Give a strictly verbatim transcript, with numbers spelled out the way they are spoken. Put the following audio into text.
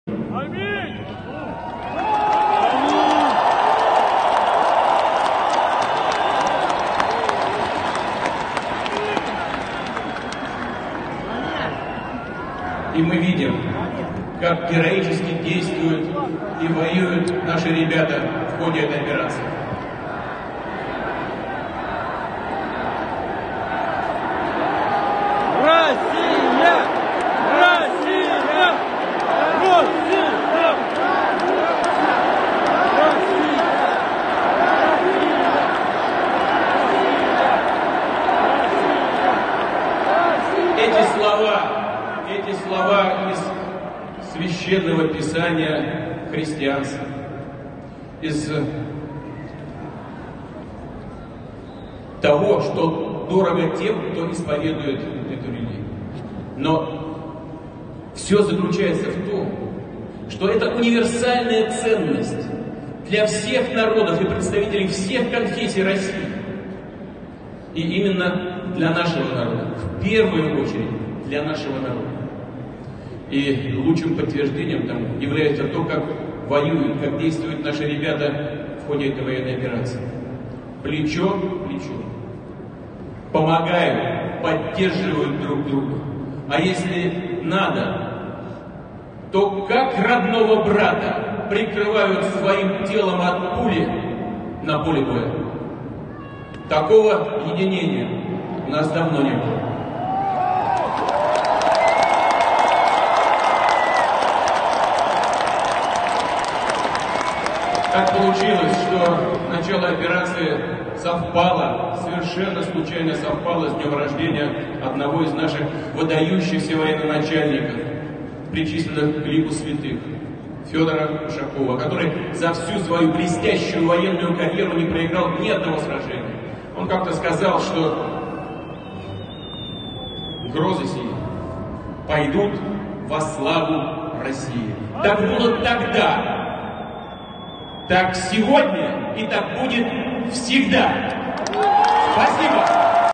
Аминь! И мы видим, как героически действуют и воюют наши ребята в ходе этой операции. Россия! Россия! Россия! Эти слова, эти слова из священного писания христианства, из того, что дорого тем, кто исповедует эту религию. Но все заключается в том, что это универсальная ценность для всех народов и представителей всех конфессий России. И именно для нашего народа, в первую очередь для нашего народа. И лучшим подтверждением тому является то, как воюют, как действуют наши ребята в ходе этой военной операции. Плечо к плечу. Помогают, поддерживают друг друга. А если надо, то как родного брата прикрывают своим телом от пули на поле боя. Такого единения у нас давно не было. Так получилось, что начало операции совпало, совершенно случайно совпало с днем рождения одного из наших выдающихся военачальников, причисленных к лику святых, Федора Ушакова, который за всю свою блестящую военную карьеру не проиграл ни одного сражения. Он как-то сказал, что грозы сии пойдут во славу России. Так было тогда, так сегодня и так будет всегда. Спасибо!